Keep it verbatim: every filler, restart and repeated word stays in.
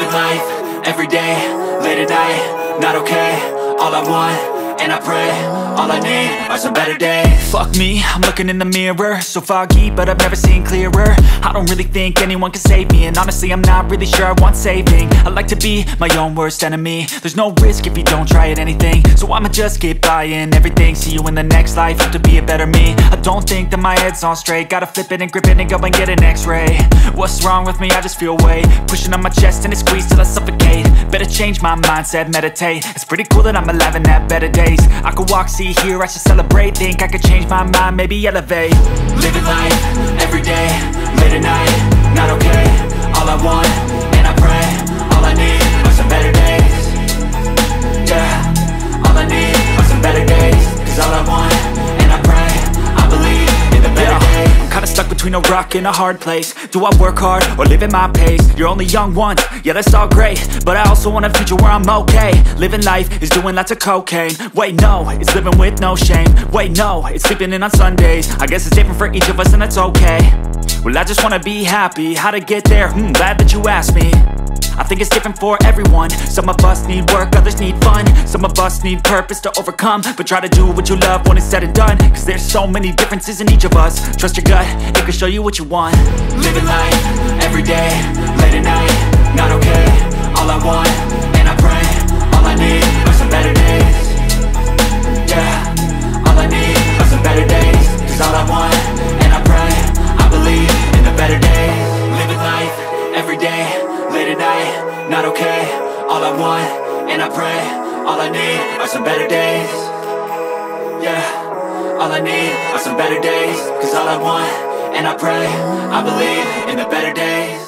Living life, everyday, late at night, not okay. All I want, and I pray, all I need are some better days. Fuck me, I'm looking in the mirror, so foggy, but I've never seen clearer. I don't really think anyone can save me, and honestly I'm not really sure I want saving. I like to be my own worst enemy. There's no risk if you don't try at anything, so I'ma just keep buying everything. See you in the next life, have to be a better me. I don't think that my head's on straight, gotta flip it and grip it and go and get an x-ray. What's wrong with me? I just feel weight pushing on my chest and it squeezes till I suffocate. Better change my mindset, meditate. It's pretty cool that I'm alive and have better days. I could walk, see, hear, I should celebrate. Think I could change my mind, maybe elevate. Living life, everyday, late at night, not okay. All I want, and I pray, all I need are some better days. Yeah, all I need are some better days. Cause all I want, and I pray, I believe in the better Yeah, days. I'm kinda stuck between a rock and a hard place. Do I work hard or live at my pace? You're only young once, yeah that's all great, but I also want a future where I'm okay. Living life is doing lots of cocaine. Wait no, it's living with no shame. Wait no, it's sleeping in on Sundays. I guess it's different for each of us and that's okay. Well I just wanna be happy, how to get there? Hmm, glad that you asked me. I think it's different for everyone. Some of us need work, others need fun. Some of us need purpose to overcome. But try to do what you love when it's said and done, cause there's so many differences in each of us. Trust your gut, it can show you what you want. Living life, everyday, late at night, not okay. All I want, and I pray, all I need are some better days. Yeah, all I need are some better days. Cause all I want, and I pray, I believe in the better days. Living life, everyday, late at night, not okay. All I want, and I pray, all I need are some better days. Yeah, all I need are some better days. Cause all I want, and I pray, I believe in the better days.